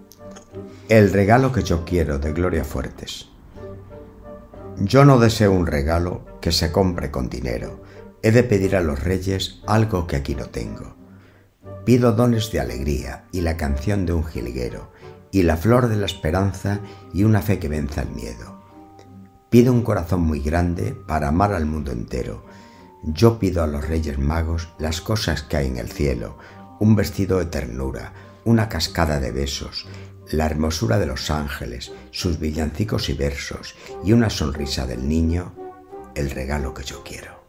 El regalo que yo quiero, de Gloria Fuertes. Yo no deseo un regalo que se compre con dinero. He de pedir a los reyes algo que aquí no tengo. Pido dones de alegría y la canción de un jilguero y la flor de la esperanza y una fe que venza el miedo. Pido un corazón muy grande para amar al mundo entero. Yo pido a los reyes magos las cosas que hay en el cielo, un vestido de ternura, una cascada de besos, la hermosura de los ángeles, sus villancicos y versos y una sonrisa del niño, el regalo que yo quiero.